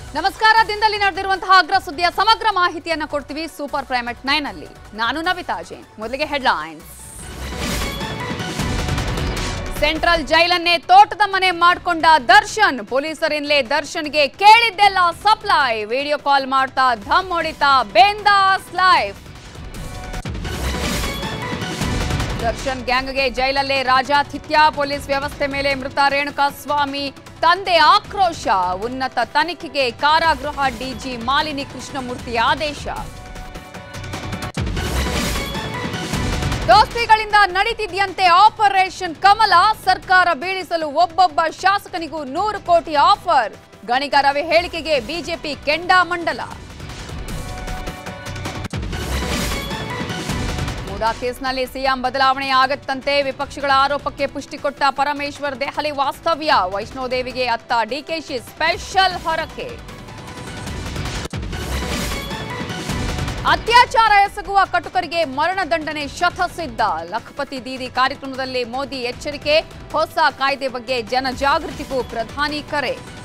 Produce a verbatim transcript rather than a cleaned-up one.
ನಮಸ್ಕಾರ. ದಿನದಲ್ಲಿ ನಡೆದಿರುವಂತಹ ಅಗ್ರ ಸುದ್ದಿಯ ಸಮಗ್ರ ಮಾಹಿತಿಯನ್ನ ಕೊಡ್ತೀವಿ ಸೂಪರ್ ಪ್ರೈಮ್ ಅಟ್ ನೈನ್ ಅಲ್ಲಿ. ನಾನು ನವಿತಾ ಜೈನ್. ಮೊದಲಿಗೆ ಹೆಡ್ಲೈನ್ಸ್. ಸೆಂಟ್ರಲ್ ಜೈಲನ್ನೇ ತೋಟದ ಮನೆ ಮಾಡಿಕೊಂಡ ದರ್ಶನ್. ಪೊಲೀಸರಿಂದಲೇ ದರ್ಶನ್ಗೆ ಕೇಳಿದ್ದೆಲ್ಲ ಸಪ್ಲೈ. ವಿಡಿಯೋ ಕಾಲ್ ಮಾಡ್ತಾ ಧಮ್ ಹೊಡಿತಾ ಬೇಂದಾಸ್ ಲೈಫ್. ದರ್ಶನ್ ಗ್ಯಾಂಗ್ಗೆ ಜೈಲಲ್ಲೇ ರಾಜಾತಿಥ್ಯ. ಪೊಲೀಸ್ ವ್ಯವಸ್ಥೆ ಮೇಲೆ ಮೃತ ರೇಣುಕಾಸ್ವಾಮಿ ತಂದೆ ಆಕ್ರೋಶ. ಉನ್ನತ ತನಿಖೆಗೆ ಕಾರಾಗೃಹ ಡಿಜಿ ಮಾಲಿನಿ ಕೃಷ್ಣಮೂರ್ತಿ ಆದೇಶ. ದೋಸ್ತಿಗಳಿಂದ ನಡೀತಿದ್ಯಂತೆ ಆಪರೇಷನ್ ಕಮಲ. ಸರ್ಕಾರ ಬೀಳಿಸಲು ಒಬ್ಬೊಬ್ಬ ಶಾಸಕನಿಗೂ ನೂರು ಕೋಟಿ ಆಫರ್. ಗಣಿಗ ರವಿ ಹೇಳಿಕೆಗೆ ಬಿಜೆಪಿ ಕೆಂಡಾಮಂಡಲ. ಮೂಡಾ ಕೇಸ್ನಲ್ಲಿ ಸಿಎಂ ಬದಲಾವಣೆ ಆಗತ್ತಂತೆ. ವಿಪಕ್ಷಗಳ ಆರೋಪಕ್ಕೆ ಪುಷ್ಟಿ ಕೊಟ್ಟ ಪರಮೇಶ್ವರ್ ದೆಹಲಿ ವಾಸ್ತವ್ಯ. ವೈಷ್ಣೋದೇವಿಗೆ ಅತ್ತ ಡಿಕೆಶಿ ಸ್ಪೆಷಲ್ ಹೊರಕೆ. ಅತ್ಯಾಚಾರ ಎಸಗುವ ಕಟುಕರಿಗೆ ಮರಣದಂಡನೆ ಶತಸಿದ್ಧ. ಲಖಪತಿ ದೀದಿ ಕಾರ್ಯಕ್ರಮದಲ್ಲಿ ಮೋದಿ ಎಚ್ಚರಿಕೆ. ಹೊಸ ಕಾಯ್ದೆ ಬಗ್ಗೆ ಜನಜಾಗೃತಿಗೂ ಪ್ರಧಾನಿ ಕರೆ.